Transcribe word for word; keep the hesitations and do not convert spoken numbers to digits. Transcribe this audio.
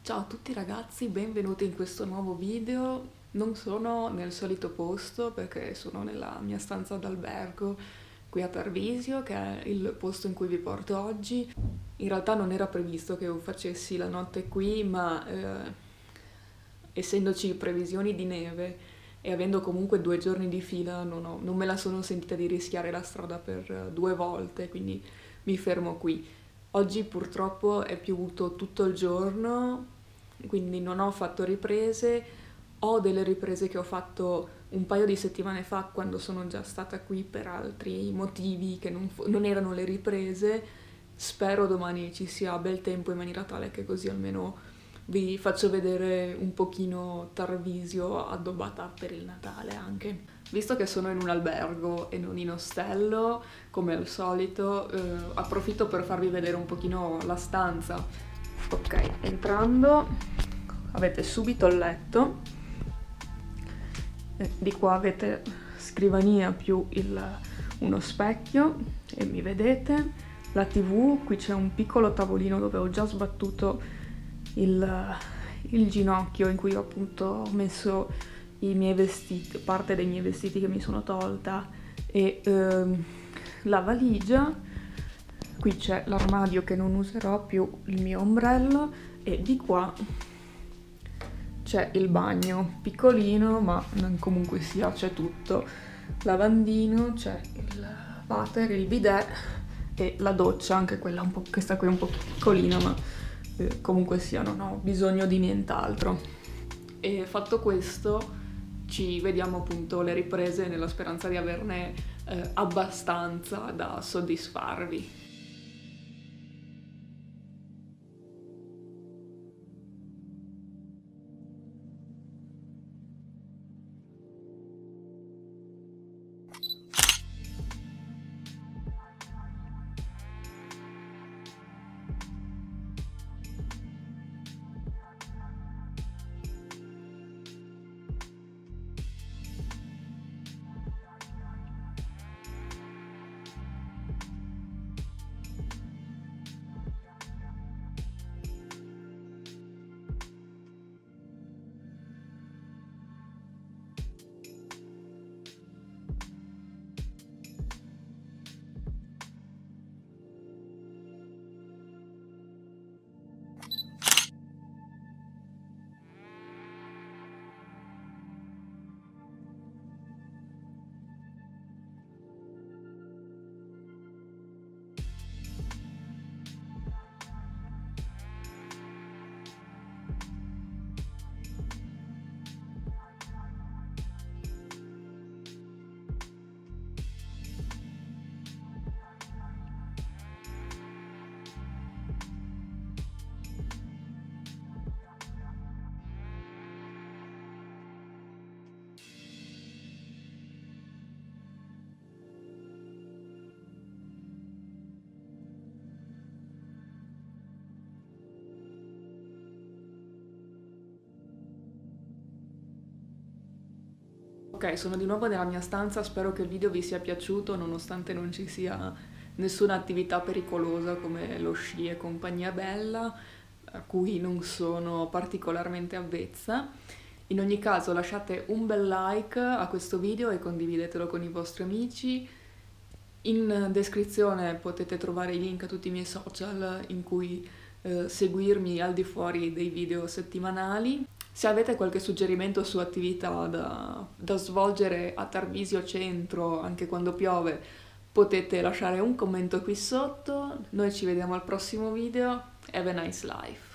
Ciao a tutti ragazzi, benvenuti in questo nuovo video. Non sono nel solito posto perché sono nella mia stanza d'albergo qui a Tarvisio, che è il posto in cui vi porto oggi. In realtà non era previsto che io facessi la notte qui, ma eh, essendoci previsioni di neve e avendo comunque due giorni di fila, non, ho- non me la sono sentita di rischiare la strada per eh, due volte, quindi mi fermo qui. Oggi purtroppo è piovuto tutto il giorno, quindi non ho fatto riprese. Ho delle riprese che ho fatto un paio di settimane fa quando sono già stata qui per altri motivi che non, fo- non erano le riprese. Spero domani ci sia bel tempo in maniera tale che così almeno vi faccio vedere un pochino Tarvisio addobbata per il Natale anche. Visto che sono in un albergo e non in ostello, come al solito, eh, approfitto per farvi vedere un pochino la stanza. Ok, entrando avete subito il letto, e di qua avete scrivania più il, uno specchio e mi vedete. La tivù, qui c'è un piccolo tavolino dove ho già sbattuto il, il ginocchio in cui ho appunto messo i miei vestiti, parte dei miei vestiti che mi sono tolta, e ehm, la valigia. Qui c'è l'armadio che non userò più, il mio ombrello, e di qua c'è il bagno, piccolino ma comunque sia c'è tutto. Lavandino, c'è il water, il bidet e la doccia, anche quella un po', questa qui è un po' piccolina, ma eh, comunque sia non ho bisogno di nient'altro. E fatto questo ci vediamo appunto le riprese nella speranza di averne eh, abbastanza da soddisfarvi. Ok, sono di nuovo nella mia stanza, spero che il video vi sia piaciuto nonostante non ci sia nessuna attività pericolosa come lo sci e compagnia bella, a cui non sono particolarmente avvezza. In ogni caso lasciate un bel like a questo video e condividetelo con i vostri amici. In descrizione potete trovare i link a tutti i miei social in cui eh, seguirmi al di fuori dei video settimanali. Se avete qualche suggerimento su attività da, da svolgere a Tarvisio Centro, anche quando piove, potete lasciare un commento qui sotto. Noi ci vediamo al prossimo video. Have a nice life!